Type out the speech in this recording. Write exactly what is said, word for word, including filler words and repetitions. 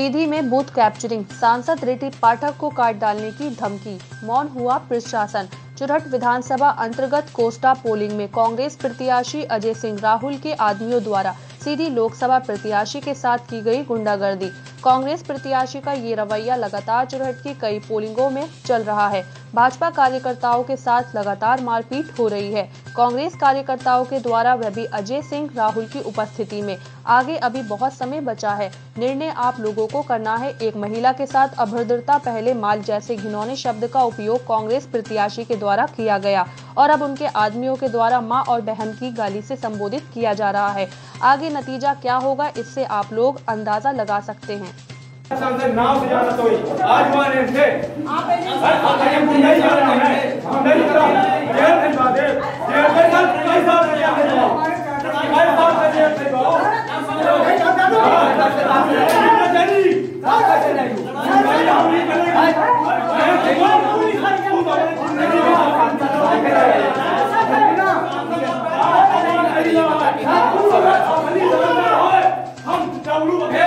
सीधी में booth capturing, सांसद रिटी पाठक को काट डालने की धमकी, मौन हुआ प्रशासन। चुरहट विधानसभा अंतर्गत कोस्टा पोलिंग में कांग्रेस प्रत्याशी अजय सिंह राहुल के आदमियों द्वारा सीधी लोकसभा प्रत्याशी के साथ की गई गुंडागर्दी। कांग्रेस प्रत्याशी का ये रवैया लगातार चुरहट की कई पोलिंगों में चल रहा है। भाजपा कार्यकर्ताओं के साथ लगातार मारपीट हो रही है। कांग्रेस कार्यकर्ताओं के द्वारा वह भी अजय सिंह राहुल की उपस्थिति में। आगे अभी बहुत समय बचा है, निर्णय आप लोगों को करना है। एक महिला के साथ अभद्रता, पहले माल जैसे घिनौने शब्द का उपयोग कांग्रेस प्रत्याशी के द्वारा किया गया और अब उनके आदमियों के द्वारा मां और बहन की गाली से संबोधित किया जा रहा है। आगे नतीजा क्या होगा, इससे आप लोग अंदाजा लगा सकते हैं। नाम से जाना तो आज वाले थे आप नहीं नहीं जाना है, हम नहीं करा जेल भिजवा दे, जेल में कल कई साल से जेल भिजवाओ, कई साल से जेल भिजवाओ। नहीं जाना तो नहीं कैसे नहीं नहीं हम नहीं करेंगे। पूरी सारी को जिंदगी में काम करना है हम डब्लू